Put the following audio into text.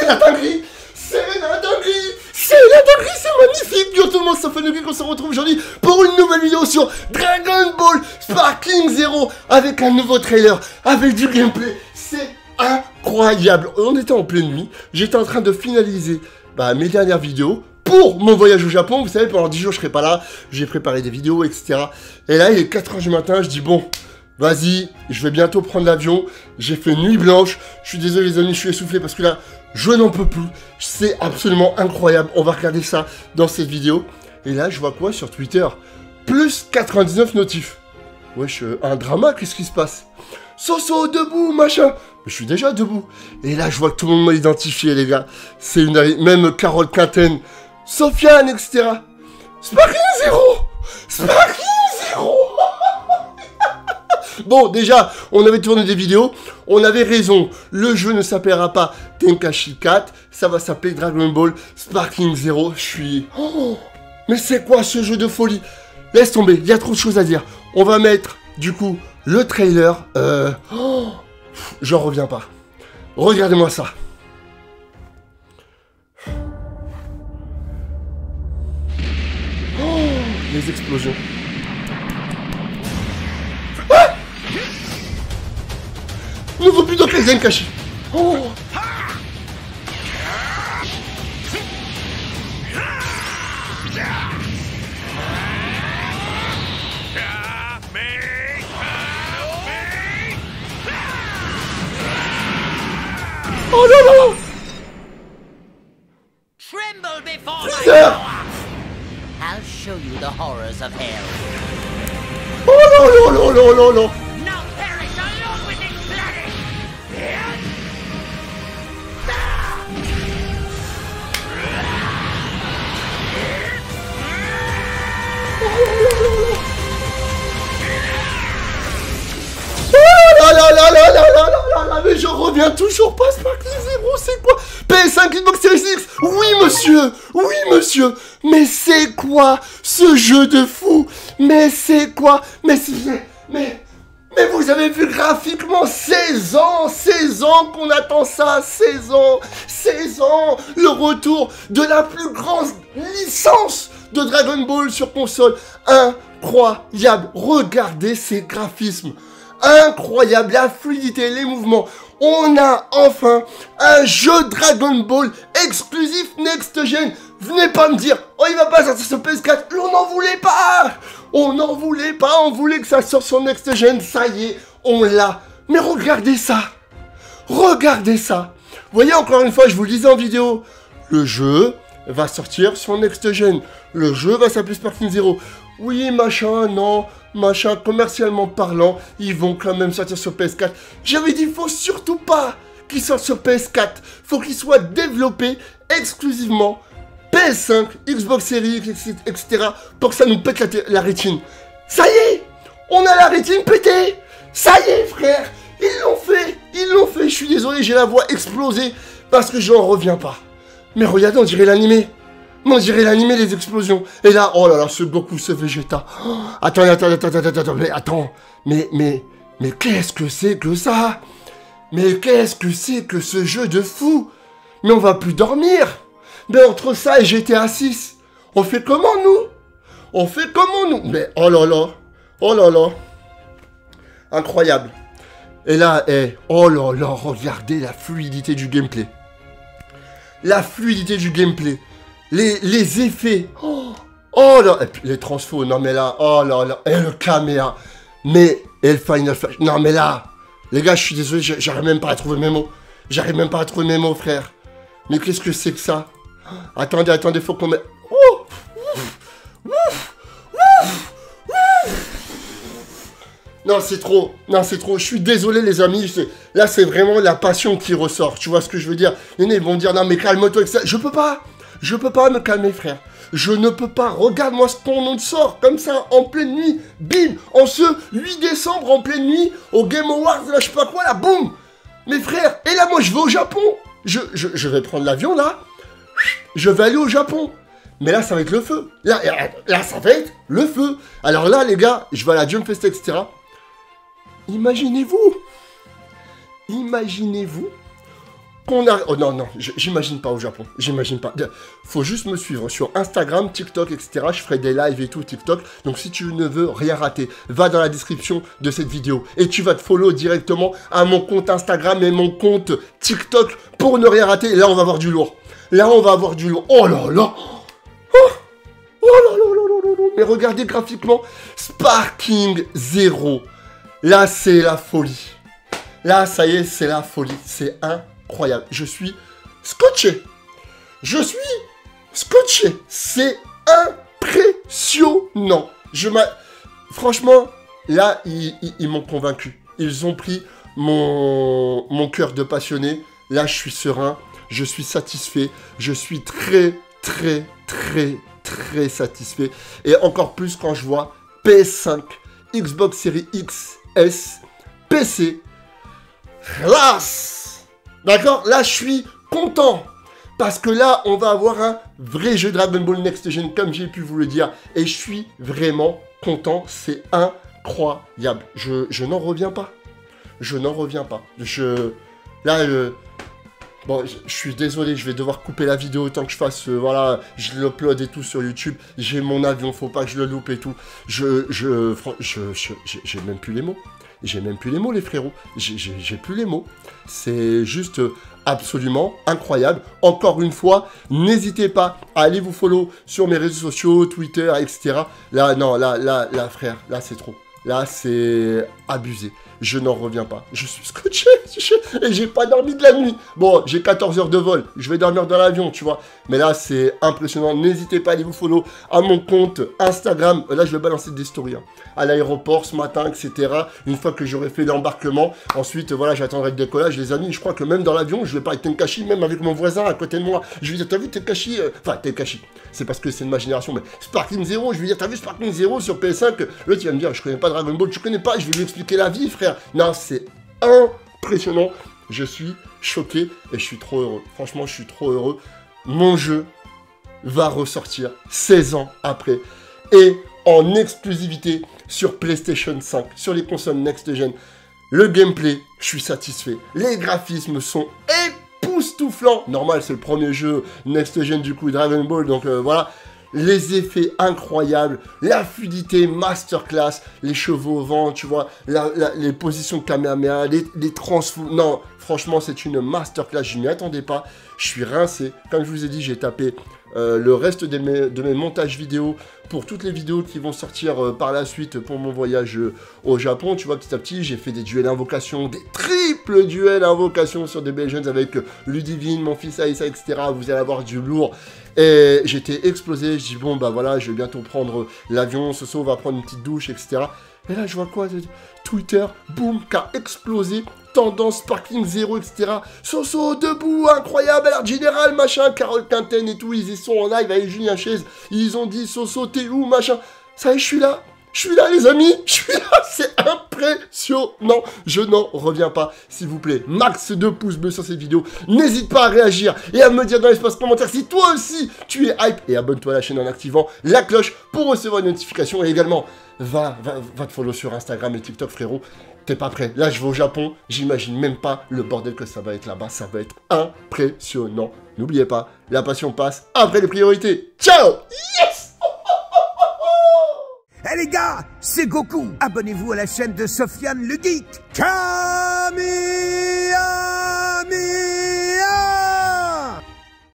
la dinguerie. C'est la dinguerie. C'est la dinguerie, c'est magnifique. Yo tout le monde, ça fait qu'on se retrouve aujourd'hui pour une nouvelle vidéo sur Dragon Ball Sparking Zero avec un nouveau trailer, avec du gameplay. C'est incroyable. On était en pleine nuit, j'étais en train de finaliser mes dernières vidéos pour mon voyage au Japon. Vous savez, pendant 10 jours je serai pas là, j'ai préparé des vidéos, etc. Et là il est 4 h du matin, je dis bon, vas-y, je vais bientôt prendre l'avion. J'ai fait nuit blanche, je suis désolé les amis, je suis essoufflé parce que là, je n'en peux plus. C'est absolument incroyable, on va regarder ça dans cette vidéo. Et là je vois quoi sur Twitter? Plus 99 notifs. Wesh, un drama, qu'est-ce qui se passe? Soso, debout, machin. Je suis déjà debout. Et là, je vois que tout le monde m'a identifié, les gars. C'est une... Même Carole Quinten, Sofiane, etc. Sparking Zero. Sparking Zero. Bon, déjà, on avait tourné des vidéos. On avait raison. Le jeu ne s'appellera pas Tenkaichi 4. Ça va s'appeler Dragon Ball Sparking Zero. Je suis... Oh, mais c'est quoi ce jeu de folie? Laisse tomber, il y a trop de choses à dire. On va mettre, du coup, le trailer. Oh, j'en reviens pas. Regardez-moi ça. Oh, les explosions. Ah, nouveau but de Tenkaichi. Oh. Oh non, non, non. Tremble before my Freezer. power. I'll show you the horrors of hell. Oh non, non, non, non, non, non. Now perish alone with its bloody. Oh là là là là là là là là là, mais je reviens toujours pas. Sparking Zero, c'est quoi? PS5, Xbox Series X. Oui monsieur, oui monsieur. Mais c'est quoi ce jeu de fou? Mais c'est quoi? Mais vous avez vu graphiquement 16 ans qu'on attend ça, 16 ans, le retour de la plus grande licence de Dragon Ball sur console. Incroyable, regardez ces graphismes. Incroyable, la fluidité, les mouvements. On a enfin un jeu Dragon Ball exclusif Next Gen. Venez pas me dire, oh il va pas sortir sur PS4. On n'en voulait pas. On n'en voulait pas, on voulait que ça sorte sur Next Gen. Ça y est, on l'a. Mais regardez ça. Regardez ça. Vous voyez, encore une fois, je vous le disais en vidéo, le jeu va sortir sur Next Gen. Le jeu va s'appeler Sparking Zero. Oui, machin, non, machin, commercialement parlant, ils vont quand même sortir sur PS4. J'avais dit, faut surtout pas qu'ils sortent sur PS4. Faut qu'ils soient développés exclusivement PS5, Xbox Series X, etc. pour que ça nous pète la rétine. Ça y est, on a la rétine pétée. Ça y est, frère, ils l'ont fait, ils l'ont fait. Je suis désolé, j'ai la voix explosée parce que j'en reviens pas. Mais regardez, on dirait l'animé. On dirait l'animé, les explosions. Et là, oh là là, ce Goku, ce Vegeta. Oh, attends, mais qu'est-ce que c'est que ça? Mais qu'est-ce que c'est que ce jeu de fou? Mais on va plus dormir. Mais entre ça et GTA 6, on fait comment, nous? On fait comment, nous? Mais oh là là, incroyable. Et là, oh là là, regardez la fluidité du gameplay. La fluidité du gameplay. Les effets. Oh là. Et puis les transfos. Non mais là. Oh là là. Et le caméra. Mais. Et le Final Flash. Non mais là. Les gars, je suis désolé. J'arrive même pas à trouver mes mots. J'arrive même pas à trouver mes mots, frère. Mais qu'est-ce que c'est que ça? Attendez. Faut qu'on mette. Oh. Non, c'est trop. Non, c'est trop. Je suis désolé, les amis. Là, c'est vraiment la passion qui ressort. Tu vois ce que je veux dire? Ils vont me dire, non, mais calme-toi, etc. Je peux pas. Je peux pas me calmer, frère. Je ne peux pas. Regarde-moi ce ton nom sort comme ça, en pleine nuit. Bim. En ce 8 décembre, en pleine nuit, au Game Awards, là, je sais pas quoi, là, boum. Mais frère, et là, moi, je vais au Japon. Je vais prendre l'avion, là. Je vais aller au Japon. Mais là, ça va être le feu. Là, ça va être le feu. Alors là, les gars, je vais à la Jump Fest, etc. Imaginez-vous, qu'on a... Oh non, non, j'imagine pas au Japon. J'imagine pas. Faut juste me suivre sur Instagram, TikTok, etc. Je ferai des lives et tout, TikTok. Donc si tu ne veux rien rater, va dans la description de cette vidéo. Et tu vas te follow directement à mon compte Instagram et mon compte TikTok pour ne rien rater. Et là, on va avoir du lourd. Là, on va avoir du lourd. Oh là là. Oh là là là là là là. Mais regardez graphiquement. Sparking 0. Là, c'est la folie. Là, ça y est, c'est la folie. C'est incroyable. Je suis scotché. Je suis scotché. C'est impressionnant. Franchement, là, ils m'ont convaincu. Ils ont pris mon cœur de passionné. Là, je suis serein. Je suis satisfait. Je suis très, très, très, très satisfait. Et encore plus quand je vois PS5, Xbox Series X, S, PC. Classe! D'accord? Là, je suis content. Parce que là, on va avoir un vrai jeu Dragon Ball Next Gen, comme j'ai pu vous le dire. Et je suis vraiment content. C'est incroyable. Je n'en reviens pas. Je n'en reviens pas. Là, bon, je suis désolé, je vais devoir couper la vidéo autant que je fasse, voilà, je l'upload et tout sur YouTube. J'ai mon avion, faut pas que je le loupe et tout. J'ai même plus les mots. J'ai même plus les mots, les frérots. J'ai plus les mots. C'est juste absolument incroyable. Encore une fois, n'hésitez pas à aller vous follow sur mes réseaux sociaux, Twitter, etc. Là, non, là, frère, là, c'est trop. Là, c'est abusé. Je n'en reviens pas. Je suis scotché. Et j'ai pas dormi de la nuit. Bon, j'ai 14 heures de vol. Je vais dormir dans l'avion, tu vois. Mais là, c'est impressionnant. N'hésitez pas à aller vous follow à mon compte Instagram. Là, je vais balancer des stories. Hein. À l'aéroport ce matin, etc. Une fois que j'aurai fait l'embarquement. Ensuite, voilà, j'attendrai le décollage. Les amis, je crois que même dans l'avion, je vais parler de Tenkashi, même avec mon voisin à côté de moi. Je vais dire, t'as vu Tenkashi Enfin, Tenkashi. C'est parce que c'est de ma génération. Mais Sparking 0, je vais dire, t'as vu Sparking 0 sur PS5 L'autre, il va me dire, je connais pas Dragon Ball. Tu connais pas Je vais lui expliquer la vie, frère. Non, c'est impressionnant. Je suis choqué et je suis trop heureux. Franchement, je suis trop heureux. Mon jeu va ressortir 16 ans après et en exclusivité sur PlayStation 5, sur les consoles Next Gen. Le gameplay, je suis satisfait. Les graphismes sont époustouflants. Normal, c'est le premier jeu Next Gen du coup, Dragon Ball, donc voilà. Les effets incroyables, la fluidité masterclass, les chevaux au vent, tu vois, les positions de Kamehameha, les transformations. Non, franchement, c'est une masterclass, je m'y attendais pas. Je suis rincé. Comme je vous ai dit, j'ai tapé le reste de mes montages vidéo pour toutes les vidéos qui vont sortir par la suite pour mon voyage au Japon. Tu vois, petit à petit, j'ai fait des duels invocations, des triples duels invocations sur des Belgians avec Ludivine, mon fils Aïssa, etc. Vous allez avoir du lourd. Et j'étais explosé, je dis bon bah voilà, je vais bientôt prendre l'avion, Soso va prendre une petite douche, etc. Et là je vois quoi Twitter, boum, qui a explosé, tendance Sparking 0, etc. Soso debout, incroyable, alerte générale, machin, Carole Quinten et tout, ils y sont en live avec Julien Chaise, ils ont dit Soso t'es où, machin. Ça y est, je suis là. Je suis là, les amis, je suis là, c'est impressionnant. Je n'en reviens pas, s'il vous plaît. Max de pouces bleus sur cette vidéo. N'hésite pas à réagir et à me dire dans l'espace commentaire si toi aussi tu es hype. Et abonne-toi à la chaîne en activant la cloche pour recevoir une notification. Et également, va te follow sur Instagram et TikTok, frérot. T'es pas prêt. Là, je vais au Japon. J'imagine même pas le bordel que ça va être là-bas. Ça va être impressionnant. N'oubliez pas, la passion passe après les priorités. Ciao. Yes. Eh les gars, c'est Goku. Abonnez-vous à la chaîne de Sofiane le Geek. Camille